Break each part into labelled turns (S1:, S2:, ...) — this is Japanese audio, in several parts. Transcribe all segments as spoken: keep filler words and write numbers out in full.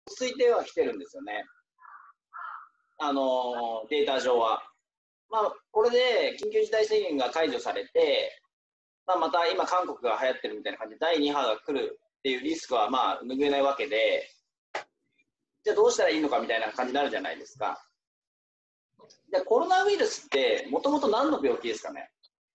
S1: ついてはきてるんですよね。あのデータ上は。まあ、これで緊急事態宣言が解除されて、まあ、また今韓国が流行ってるみたいな感じでだいに波が来るっていうリスクはまあ拭えないわけで、じゃあどうしたらいいのかみたいな感じになるじゃないですか。じゃあコロナウイルスってもともと何の病気ですかね。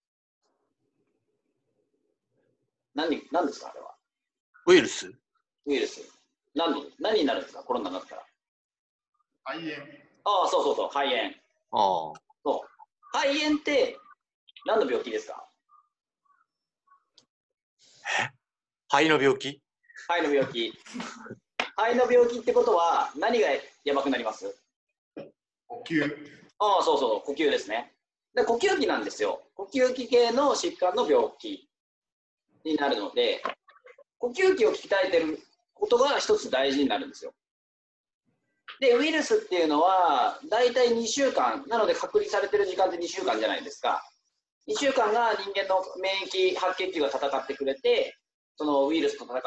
S1: 何何ですかあれは。
S2: ウイルス
S1: ウイルス。何何になるんですかコロナになったら。
S3: 肺炎。
S1: ああ、そうそうそう、肺炎。
S2: ああ。
S1: そう。肺炎って何の病気ですか。
S2: え肺の病気
S1: 肺の病気。肺の病気ってことは何がやばくなります。
S3: 呼吸。
S1: ああ、そうそう、呼吸ですね。で、呼吸器なんですよ。呼吸器系の疾患の病気になるので、呼吸器を鍛えてることが一つ大事になるんですよ。で、ウイルスっていうのはだいたいにしゅうかんなので、隔離されてる時間ってにしゅうかんじゃないですか。にしゅうかんが人間の免疫白血球が戦ってくれて、そのウイルスと戦って、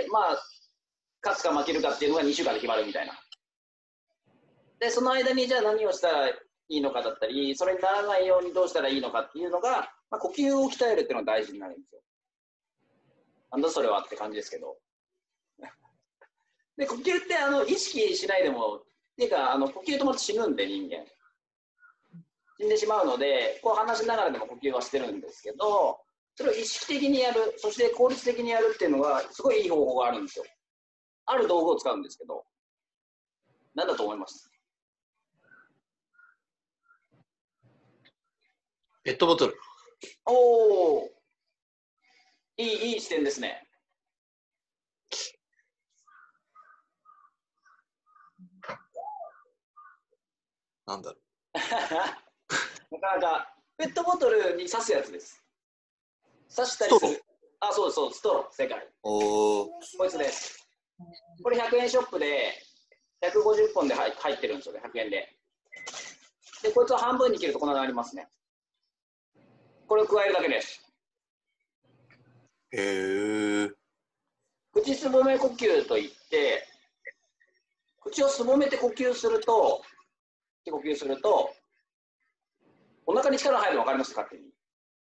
S1: まあ、勝つか負けるかっていうのがにしゅうかんで決まるみたいな。で、その間にじゃあ何をしたらいいのかだったり、それにならないようにどうしたらいいのかっていうのが、まあ、呼吸を鍛えるっていうのが大事になるんですよ。なんだそれはって感じですけど。で、呼吸ってあの意識しないでも、っていうか、あの呼吸止まって死ぬんで、人間。死んでしまうので、こう話しながらでも呼吸はしてるんですけど、それを意識的にやる、そして効率的にやるっていうのが、すごいいい方法があるんですよ。ある道具を使うんですけど、何だと思います。
S2: ペットボトル。
S1: おお、いい、いい視点ですね。
S2: なんだろう。
S1: なかなか、ペットボトルに刺すやつです。刺したりする。あ、そうです、そうです、ストロー、正解。
S2: おお。
S1: こいつです。これひゃくえんショップでひゃくごじゅっぽんで入ってるんですよね、ひゃくえんで。で、こいつを半分に切るとこんなになりますね。これを加えるだけです。
S2: へえ。
S1: 口すぼめ呼吸といって、口をすぼめて呼吸すると、呼吸すると、お腹に力が入るの分かりますか、勝手に。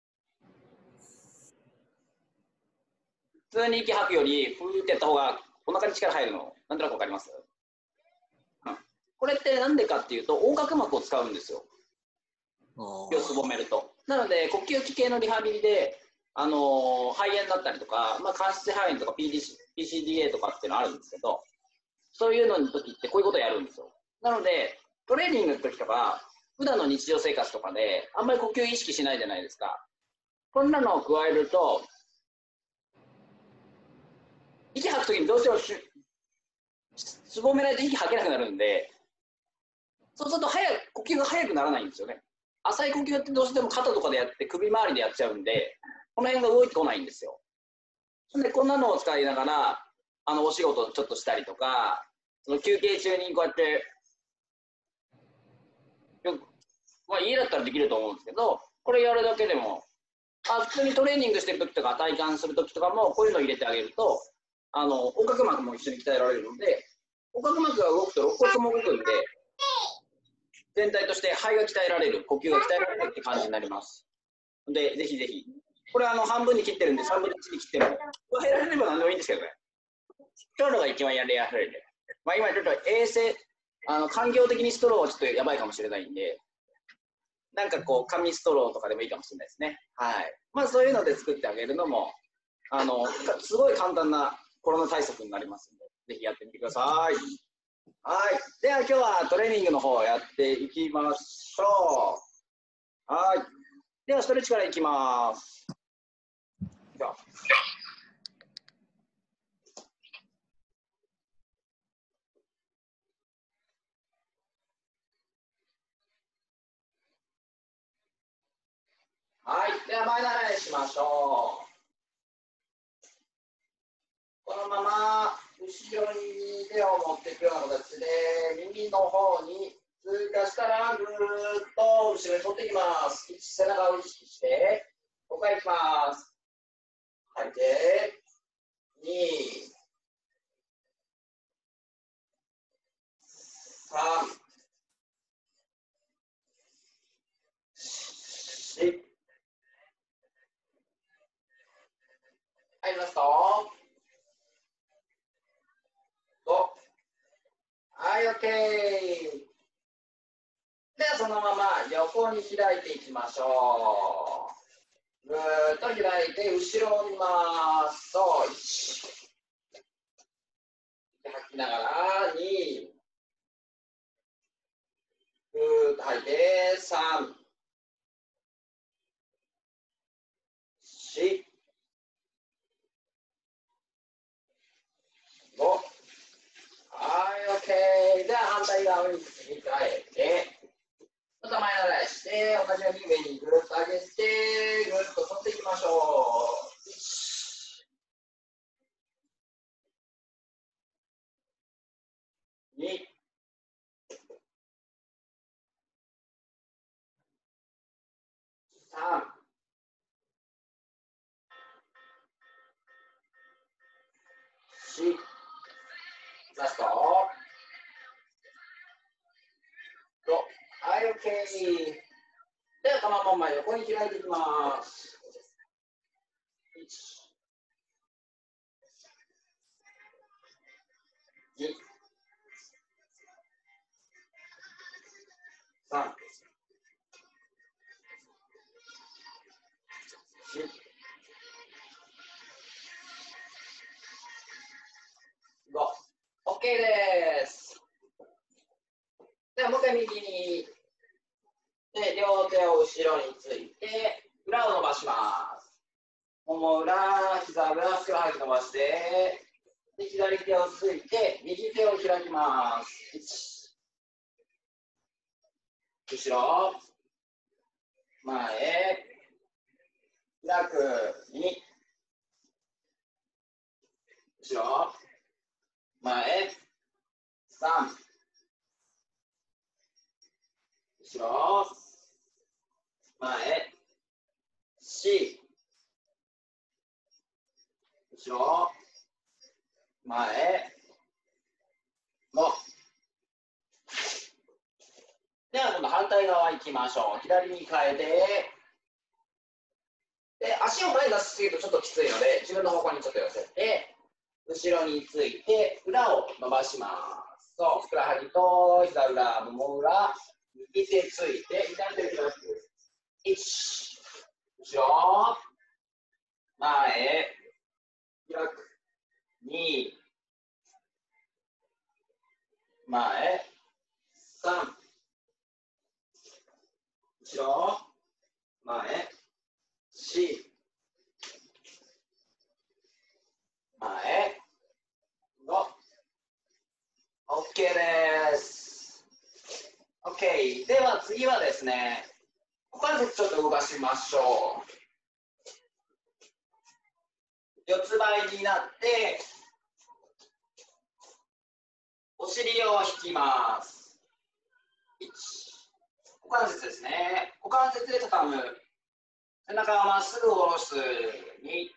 S1: 普通に息吐くより、ふーってやった方がお腹に力入るの、なんとなく分かります、うん、これってなんでかっていうと、横隔膜を使うんですよ。息をすぼめると。なので、呼吸器系のリハビリで、あのー、肺炎だったりとか、まあ、間質性肺炎とか ピーディーシー、ピーシーディーエー とかっていうのあるんですけど、そういうのの時ってこういうことをやるんですよ。なので、トレーニングの時とか、普段の日常生活とかで、あんまり呼吸意識しないじゃないですか。こんなのを加えると、息吐く時にどうしてもすぼめないと息吐けなくなるんで、そうすると早く呼吸が早くならないんですよね。浅い呼吸ってどうしても肩とかでやって首周りでやっちゃうんで、この辺が動いてこないんですよ。で、こんなのを使いながら、あのお仕事ちょっとしたりとか、その休憩中にこうやって、まあ、家だったらできると思うんですけど、これやるだけでも、あ、普通にトレーニングしてる時とか体幹する時とかもこういうのを入れてあげると、あの横隔膜も一緒に鍛えられるので、横隔膜が動くと肋骨も動くんで、全体として肺が鍛えられる、呼吸が鍛えられるって感じになります。で、ぜひぜひ。これあの半分に切ってるんで、さんぶんのいちに切っても、加えられれば何でもいいんですけどね。ストローが一番やりやすいんで。まあ、今ちょっと衛生、あの環境的にストローはちょっとやばいかもしれないんで、なんかこう紙ストローとかでもいいかもしれないですね。はい。まあそういうので作ってあげるのも、あのすごい簡単なコロナ対策になりますので、ぜひやってみてください。はい。では今日はトレーニングの方をやっていきましょう。はい。ではストレッチからいきます。じゃあはい。では前習いしましょう。このまま後ろに手を持っていくような形で右の方に通過したらぐーっと後ろに取っていきます。いち、背中を意識してごかいいきます。吐いてに、 はい、OK。では、そのまま横に開いていきましょう。ぐーっと開いて、後ろを見ます。そう、いち。吐きながら、に。ぐーっと吐いて、さん。よん。ご。はい、OK。では、反対側に切り替えて、また前習いして、同じように上にぐるっと上げて、ぐるっと反っていきましょう。いち、に、さん、よん、ラスト、ご。はい、OK。では、このまま横に開いていきます。いち、に、さん、よん、ご。OK です。では、もう一回右に。で、両手を後ろについて、裏を伸ばします。もも裏、膝裏、ふくらはぎ伸ばして、で左手をついて、右手を開きます。いち、後ろ、前、開く、に、後ろ、前、さん、後ろ、前、よん、後ろ、前、ご。では、今度反対側行きましょう。左に変えて、で、足を前に出しすぎるとちょっときついので、自分の方向にちょっと寄せて、後ろについて、裏を伸ばします。そう、ふくらはぎと膝裏、もも裏、右手ついて、左手を開く。いち、後ろ、前、開く。に、前、さん、後ろ、前、よん、前、ご。OK です。OK。では次はですね、股関節ちょっと動かしましょう。四つ倍になって、お尻を引きます。いち、股関節ですね。股関節で畳む。背中をまっすぐ下ろす。に、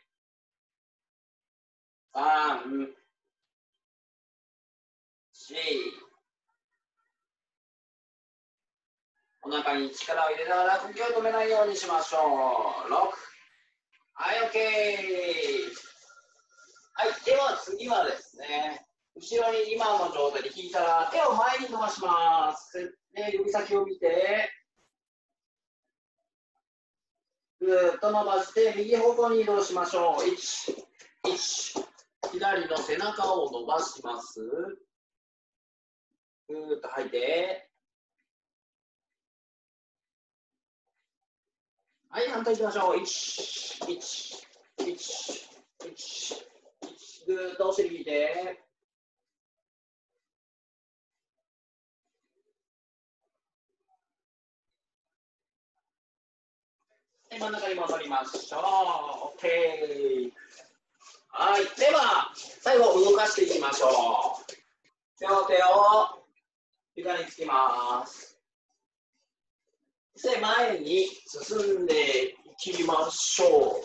S1: さん、よん、お腹に力を入れながら呼吸を止めないようにしましょう。ろく。はい、OK。はい、では次はですね、後ろに今の状態で引いたら手を前に伸ばします。で、指先を見て、ぐーっと伸ばして右方向に移動しましょう。いち、いち。左の背中を伸ばします。ぐーっと吐いて。はい、反対いきましょう。いち、いち、いち、いち。ぐーっとお尻引いて。で、真ん中に戻りましょう。OK。はい。では、最後動かしていきましょう。両手を床につきます。で、前に進んでいきましょう。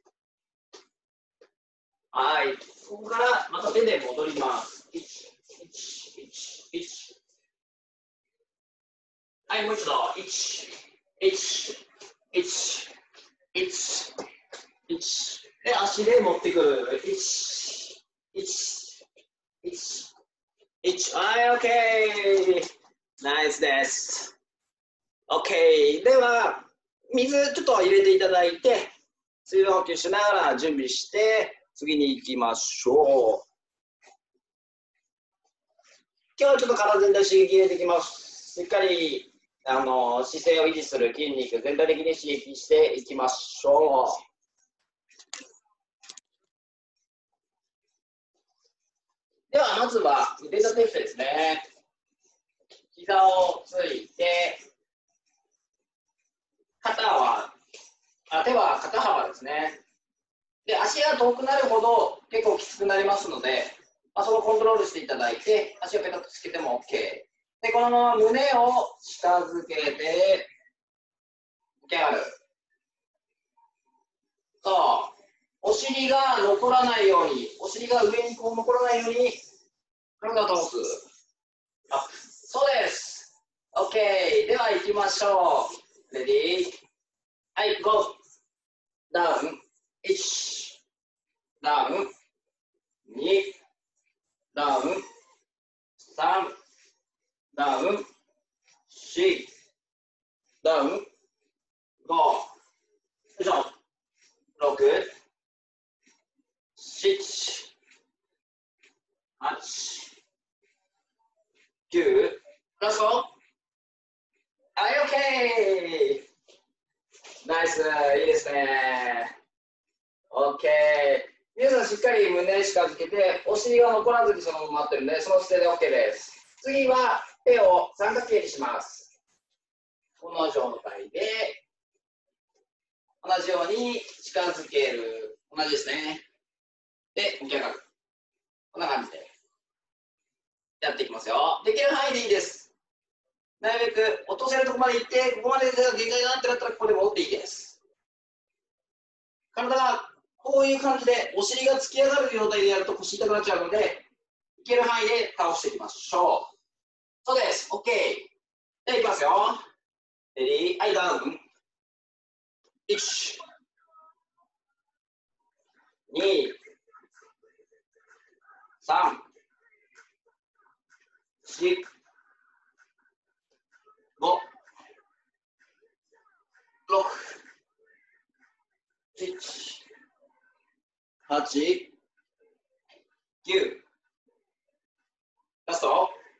S1: はい。ここからまた手で戻ります。いち、いち、いち、いち。はい、もう一度。いち、いち、いち、いち、いち。で、足で持ってくる。いち、いち、いち、 いち、はい、OK。ナイスです。OK。では、水ちょっと入れていただいて、水分補給しながら準備して、次に行きましょう。今日はちょっと体全体刺激入れていきます。しっかりあの姿勢を維持する筋肉、全体的に刺激していきましょう。では、まずは腕立て伏せですね。膝をついて、肩は、あ手は肩幅ですね。で、足が遠くなるほど結構きつくなりますので、まあ、そこをコントロールしていただいて、足をペタッとつけても OK。で、このまま胸を近づけて、起き上がる。そう。お尻が残らないように、お尻が上にこう残らないように、体を倒す。アップ。そうです。OK。では行きましょう。レディー。はい、ゴー。ダウン。いち。ダウン。に。ダウン。さん。ダウン。よん。ダウン。ご。よいしょ。ろく。なな。はち。きゅう。ラスト。はい、OK。ナイス。いいですね。OK。皆さんしっかり胸近づけて、お尻が残らずにそのまま待ってるので、その姿勢で OK です。次は手を三角形にします。この状態で、同じように近づける。同じですね。で、起き上がる。こんな感じでやっていきますよ。できる範囲でいいです。なるべく落とせるところまで行って、ここまで限界だなってなったら、ここで戻っていいです。体がこういう感じでお尻が突き上がる状態でやると腰痛くなっちゃうので、いける範囲で倒していきましょう。そうです。OK。じゃあいきますよ。レディー。はい、ダウン。いち。に。さん。よん。ご。ろく。なな。はち。きゅう。ラスト。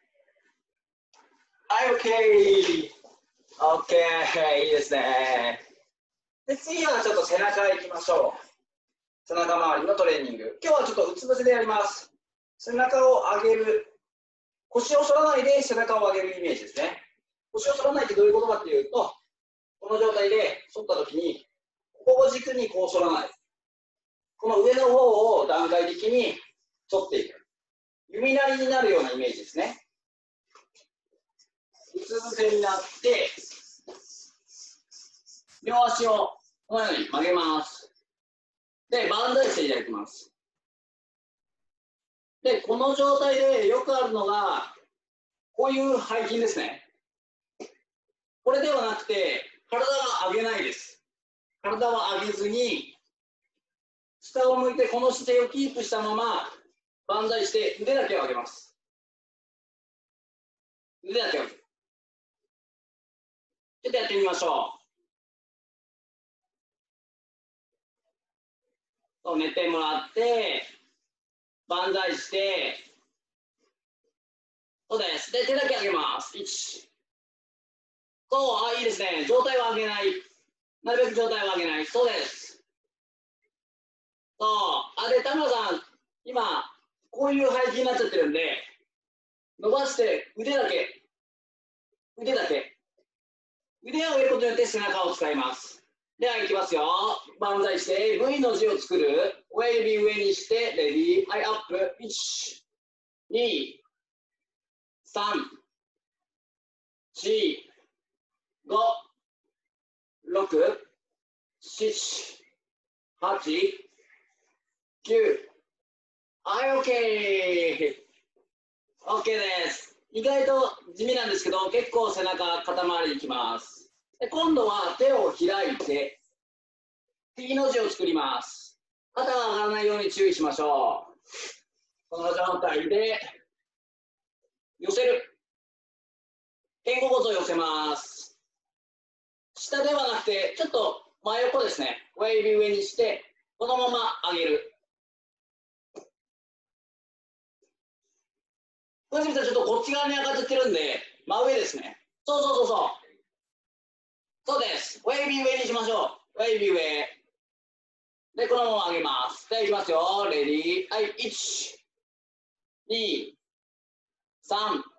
S1: はい、OK。OK。いいですね。で、次はちょっと背中いきましょう。背中周りのトレーニング。今日はちょっとうつ伏せでやります。背中を上げる。腰を反らないで背中を上げるイメージですね。腰を反らないってどういうことかっていうと、この状態で反った時に、ここを軸にこう反らない。この上の方を段階的に反っていく。弓なりになるようなイメージですね。うつ伏せになって、両足をこのように曲げます。で、万歳していただきます。で、この状態でよくあるのが、こういう背筋ですね。これではなくて、体は上げないです。体は上げずに、下を向いてこの姿勢をキープしたまま、万歳して腕だけを上げます。腕だけを上げる。ちょっとやってみましょう。寝てもらって、万歳して、そうです。で、手だけ上げます。いち。そう、あ、いいですね。状態は上げない。なるべく状態は上げない。そうです。そう。あ、で、田村さん、今、こういう背筋になっちゃってるんで、伸ばして腕だけ、腕だけ。腕を上げることによって背中を使います。では、いきますよ。万歳して、V の字を作る。親指上にして、レディー、はい、アップ。いち、に、さん、よん、ご、ろく、なな、はち、きゅう。はい、OK。OK です。意外と地味なんですけど、結構背中、肩周りいきます。で、今度は手を開いて、T の字を作ります。肩が上がらないように注意しましょう。この状態で、 寄せる。肩甲骨を寄せます。下ではなくて、ちょっと真横ですね。親指上にして、このまま上げる。小泉さん、ちょっとこっち側に上がっちゃってるんで、真上ですね。そうそうそうそう。そうです。親指上にしましょう。親指上。で、このまま上げます。では、いきますよ。レディー。はい、いち、に、さん、よん、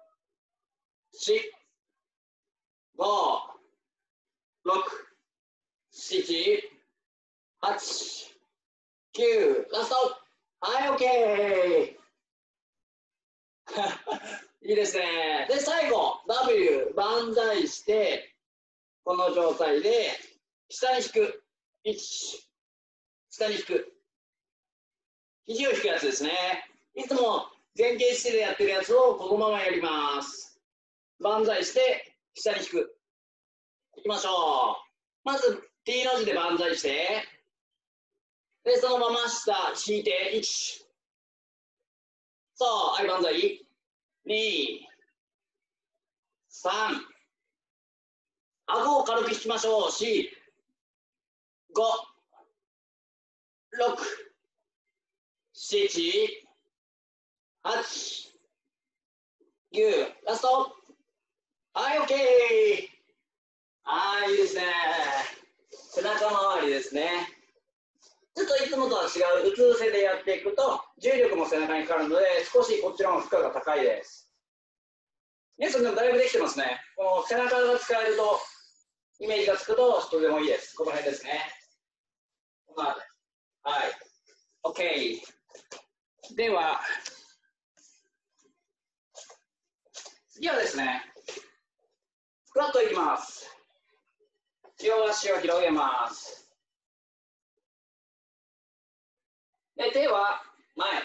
S1: ご、ろく、なな、はち、きゅう、ラスト。はい、OK。いいですね。で、最後、W、万歳して、この状態で、下に引く。いち、下に引く。肘を引くやつですね。いつも前傾姿勢でやってるやつをこのままやります。万歳して、下に引く。いきましょう。まず、T の字で万歳して、で、そのまま下、引いて、いち。そう、はい、万歳。に、さん。顎を軽く引きましょう。よん、ご、ろく、なな、はち、きゅう、ラスト。はい、OK。はい、いいですね。背中周りですね。ちょっといつもとは違ううつ伏せでやっていくと、重力も背中にかかるので、少しこっちの負荷が高いです。皆さん、でもだいぶできてますね。この背中が使えると、イメージがつくと、とてもいいです。この辺ですね。この辺り。はい。OK。では、次はですね、スクワットいきます。両足を広げます。で、手は前。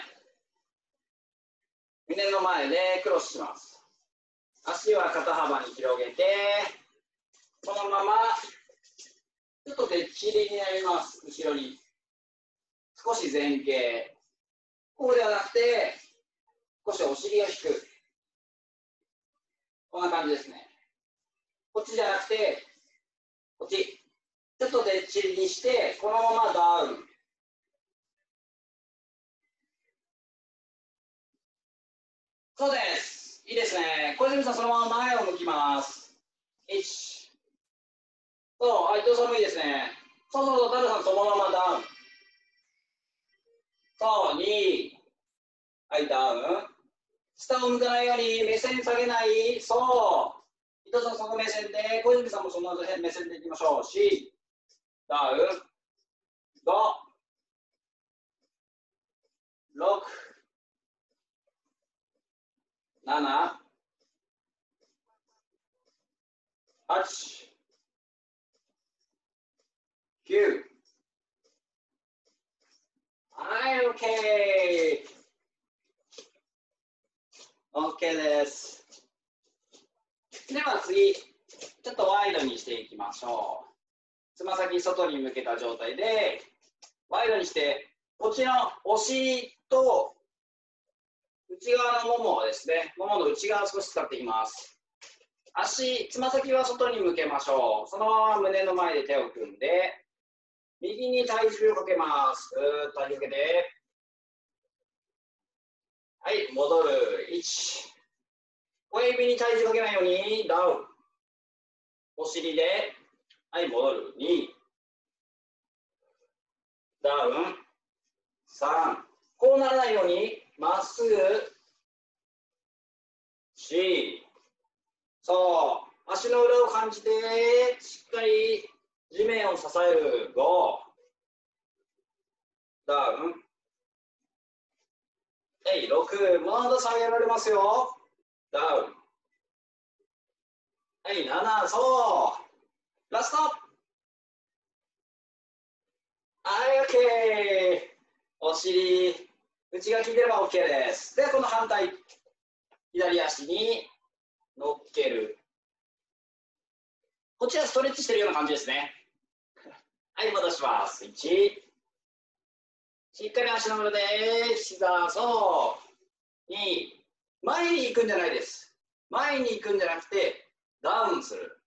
S1: 胸の前でクロスします。足は肩幅に広げて、このまま、ちょっとでっちりになります。後ろに。少し前傾。こうではなくて、少しお尻を引く。こんな感じですね。こっちじゃなくて、こっち。ちょっとでっちりにして、このままダウン。そうです。いいですね。小泉さん、そのまま前を向きます。いち。そう、伊藤さんもいいですね。そうそうそう、タルさん、そのままダウン。そう、に。はい、ダウン。下を向かないように目線下げない。そう。伊藤さん、その目線で、小泉さんもその目線でいきましょう。よん。ダウン。ご。ろく。なな。はち。きゅう。はい、OK。OK です。では次、ちょっとワイドにしていきましょう。つま先外に向けた状態で、ワイドにして、こっちのお尻と内側のももですね、ももの内側を少し使っていきます。足、つま先は外に向けましょう。そのまま胸の前で手を組んで、右に体重をかけます。ぐーっと体重かけて、はい、戻る。いち。親指に体重かけないように、ダウン。お尻で、はい、戻る。に。ダウン。さん。こうならないように、まっすぐ。よん。そう。足の裏を感じて、しっかり地面を支える。ご。ダウン。はい、ろく。まだ下げられますよ。ダウン。はい、なな。そう。ラスト。はい、OK。お尻、内が効いてれば OK です。で、この反対、左足に乗っける。こっちはストレッチしてるような感じですね。はい、戻します。いち。しっかり足の裏で、膝、そう。に。前に行くんじゃないです。 前に行くんじゃなくて、ダウンする。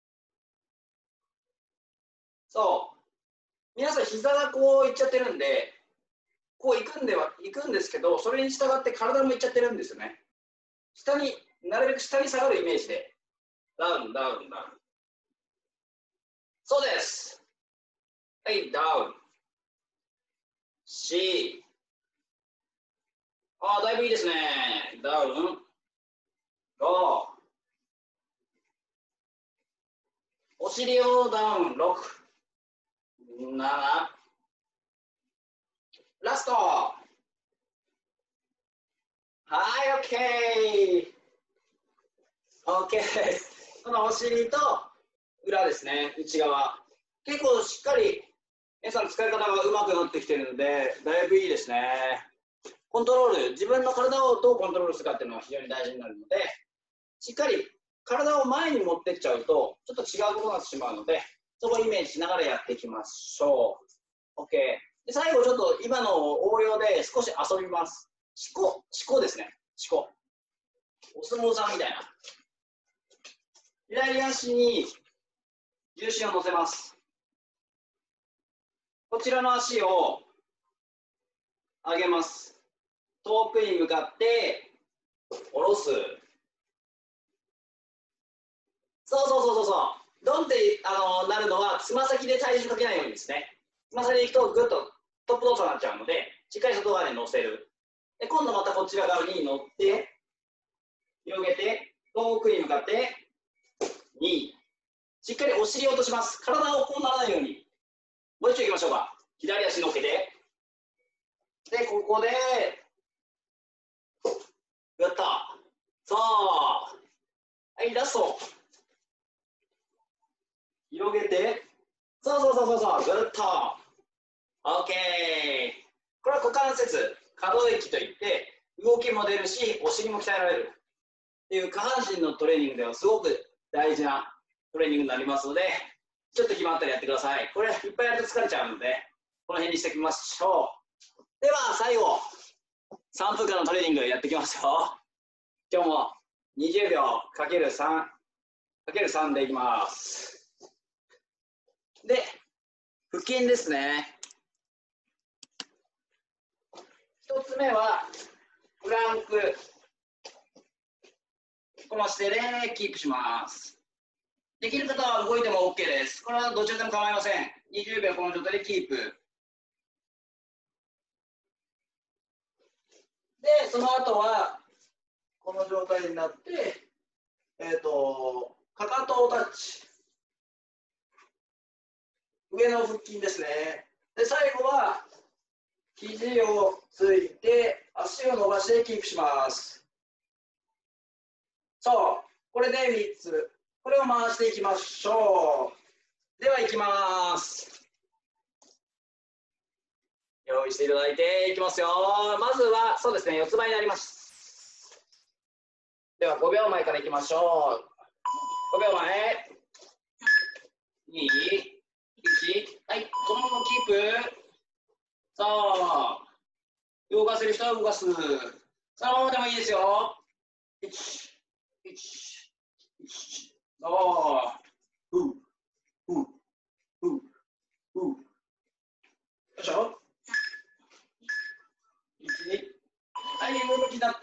S1: そう。皆さん、膝がこういっちゃってるんで、こう行くんでは、行くんですけど、それに従って体もいっちゃってるんですよね。下に、なるべく下に下がるイメージで。ダウン、ダウン、ダウン。そうです。はい、ダウン。C。ああ、だいぶいいですね。ダウン。ご。お尻をダウン。ろく。なな。ラスト。はい、OK。OK です。このお尻と裏ですね、内側。結構しっかり皆さん使い方が上手くなってきてるので、だいぶいいですね。コントロール、自分の体をどうコントロールするかっていうのが非常に大事になるので、しっかり体を前に持ってっちゃうと、ちょっと違うことになってしまうので、そこをイメージしながらやっていきましょう。OK。で最後、ちょっと今の応用で少し遊びます。しこ、しこですね。しこ。お相撲さんみたいな。左足に重心を乗せます。こちらの足を上げます。遠くに向かって下ろす。そうそうそうそうそう。ドンってあのなるのはつま先で体重かけないようにですね。つま先でいくとぐっとトップ動作になっちゃうので、しっかり外側に乗せる。で今度またこちら側に乗って広げて遠くに向かってに。しっかりお尻を落とします。体をこうならないように。もう一度いきましょうか。左足乗っけて。で、ここで、やった。そう。はい、ラスト。広げて。そうそうそうそうそう。ぐっと。オッケー。これは股関節、可動域といって、動きも出るし、お尻も鍛えられる。っていう下半身のトレーニングではすごく大事なトレーニングになりますので、ちょっと決まったらやってください。これいっぱいやると疲れちゃうので、この辺にしておきましょう。では最後、さんぷんかんのトレーニングやっていきますよ。今日もにじゅうびょうかけるさんかけるさんでいきます。で、腹筋ですね。ひとつめはプランク。この姿勢でキープします。できる方は動いても OK です。これはどちらでも構いません。にじゅうびょうこの状態でキープ。で、その後は、この状態になって、えっと、かかとをタッチ。上の腹筋ですね。で、最後は、肘をついて、足を伸ばしてキープします。そう、これでみっつ。これを回していきましょう。では、いきます。用意していただいていきますよ。まずは、そうですね、四つ倍になります。では、ごびょうまえからいきましょう。ごびょうまえ。に、いち。はい、このままキープ。さあ、動かせる人は動かす。そのままでもいいですよ。いち、いち、いち。さあ、ふう、ふう、ふう、ふう。よいしょ。いち、はい、上向きになって、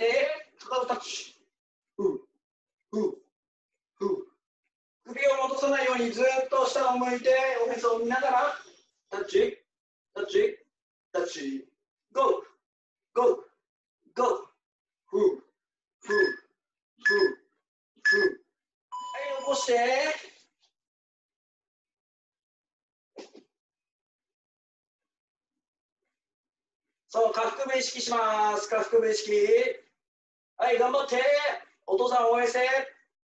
S1: かかとタッチ。ふう、ふう、ふう。首を戻さないようにずっと下を向いて、おへそを見ながら、タッチ、タッチ、タッチ、ゴー、ゴー、ゴー、ふう、ふう、ふう、ふう。はい、起こして。そう、下腹部意識します。下腹部意識。はい、頑張って。お父さん応援して。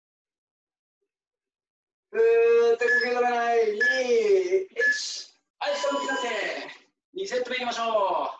S1: ふーって呼吸止めない。に、いち。はい、下向きになって。にセット目いきましょ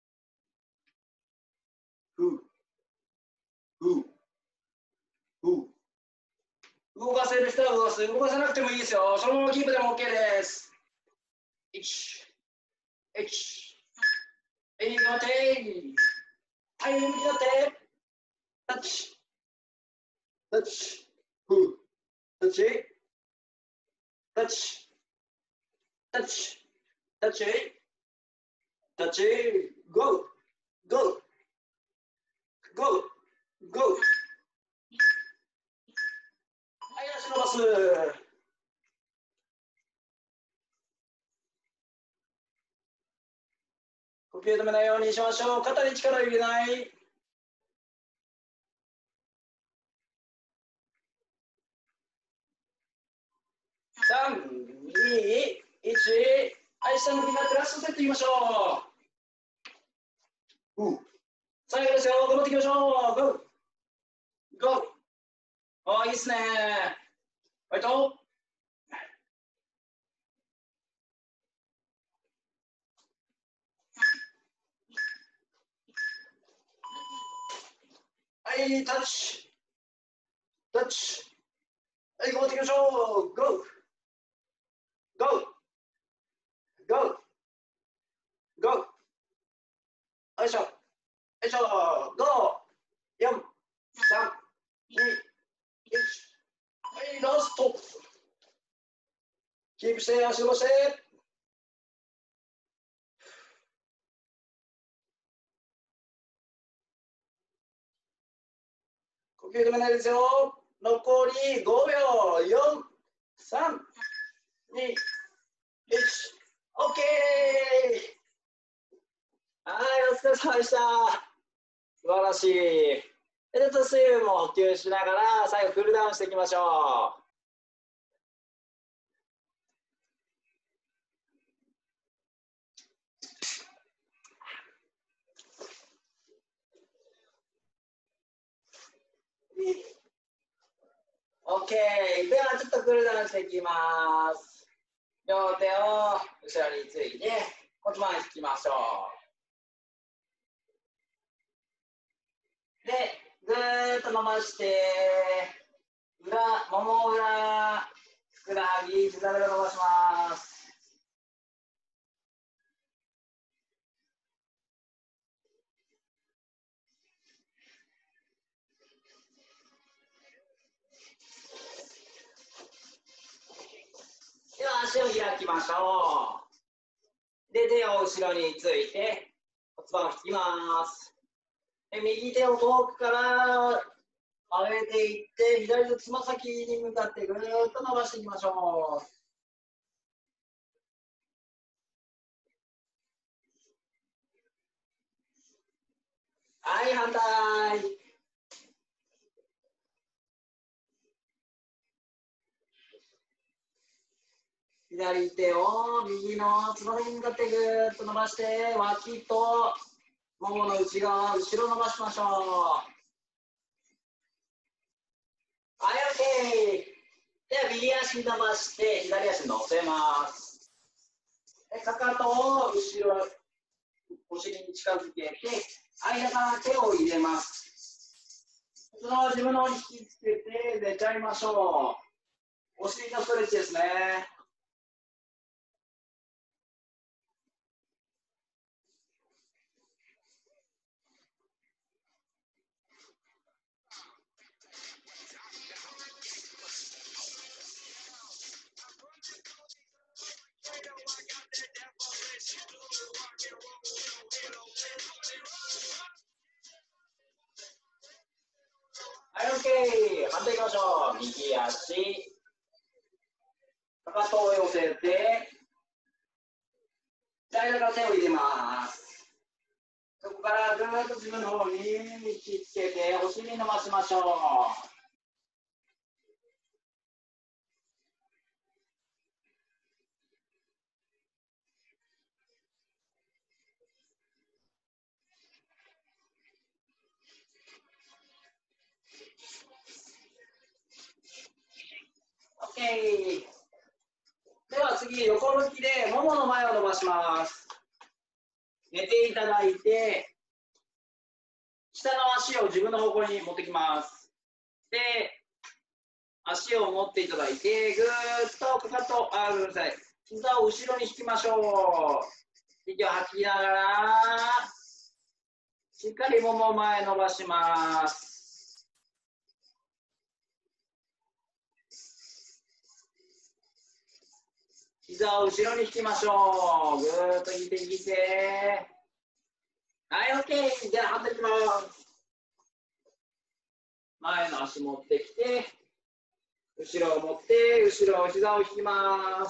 S1: う。ふう。ふう。ふう。動かせる人は動かす。動かさなくてもいいですよ。そのままキープでも OK です。いち、いち。はい、頑張って。はい、向きになって。タッチ。タタッチ、フー、タッチ、タッチ、タッチ、タッチ、タッチ、ゴー、ゴー、ゴー、ゴー。はい、足伸ばす。呼吸止めないようにしましょう。肩に力を入れない。さん、に、いち、はい、下向きになってラストセットいきましょう。うん、最後ですよ。頑張っていきましょう。ゴー、ゴー。ああ、いいっすね。はいと。はい、タッチ。タッチ。はい、頑張っていきましょう。ゴー。ゴー。ゴー。ゴー。よいしょ。よいしょ。ご、よん、さん、に、いち。はい、ラスト。キープして、足伸ばして。呼吸止めないですよ。残りごびょう。よん、さん、に、いち。オッケー。はい、お疲れ様でした。素晴らしい。で、ちょっと水分も補給しながら、最後クールダウンしていきましょう。オッケー。では、ちょっとクールダウンしていきます。両手を後ろについて骨盤引きましょう。で、ぐーっと伸ばして裏、もも裏、ふくらはぎ、膝裏伸ばします。では足を開きましょう。で、手を後ろについて骨盤を引きます。で、右手を遠くから上げていって、左のつま先に向かってぐーっと伸ばしていきましょう。はい、反対。左手を右のつま先に向かってぐーっと伸ばして、脇とももの内側、後ろ伸ばしましょう。はい、OK。では、右足伸ばして、左足乗せます。で、かかとを後ろ、お尻に近づけて、間から手を入れます。そのまま自分の方に引きつけて、寝ちゃいましょう。お尻のストレッチですね。はい、OK。反対行きましょう。右足。かかとを寄せて、間から手を入れます。そこからぐーっと自分の方に引きつけて、お尻伸ばしましょう。OK。では次、横向きでももの前を伸ばします。寝ていただいて、下の足を自分の方向に持ってきます。で、足を持っていただいて、ぐーっとかかと、あ、ごめんなさい。膝を後ろに引きましょう。息を吐きながら、しっかりもも前伸ばします。 膝を後ろに引きましょう。ぐーっと引いて引いて。はい、OK。じゃあ、反対いきます。前の足持ってきて、後ろを持って、後ろ、膝を引きます。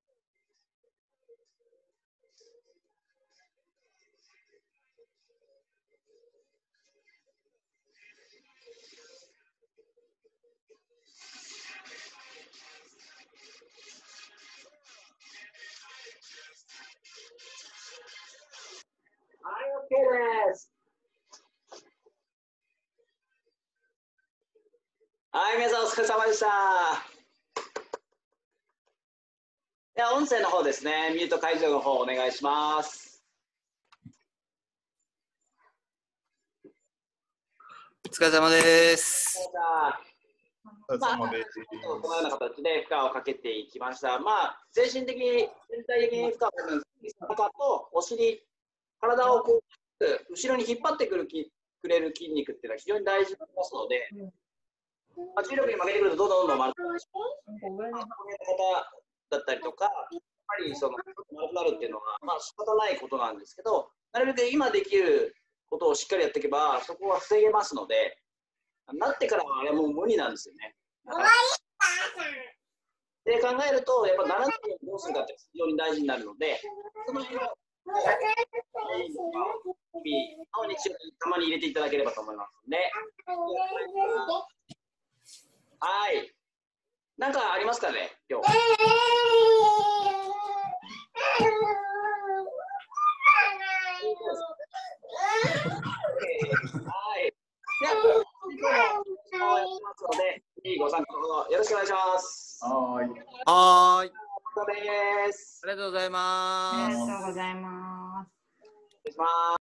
S1: はい、OK です。はい、皆さんお疲れ様でした。では、音声の方ですね、ミュート解除の方お願いします。
S2: お疲れ様です。
S3: お疲れ様です。
S1: このような形で負荷をかけていきました。まあ、精神的に、全体的に負荷をかけるんです。背中とお尻、体をこう後ろに引っ張ってくるきくれる筋肉っていうのは非常に大事になりますので、まあ、重力に負けてくるとどんどんどんどん丸くなる方だったりとか、やっぱりその丸くなるっていうのは、まあ仕方ないことなんですけど、なるべく今できることをしっかりやっていけば、そこは防げますので、なってからはあれはもう無理なんですよね。で考えると、やっぱならないようにどうするかって非常に大事になるので、その辺を日たまに入れていただければと思いますので。はい。なんかありますかね、今日。はい。では、今日もやってますので、ぜひご参加のほどよろしくお願いします。
S3: はーい。
S2: はーい。
S1: お疲れ様です。
S2: ありがとうございます。
S4: ありがとうございます。
S1: 失礼します。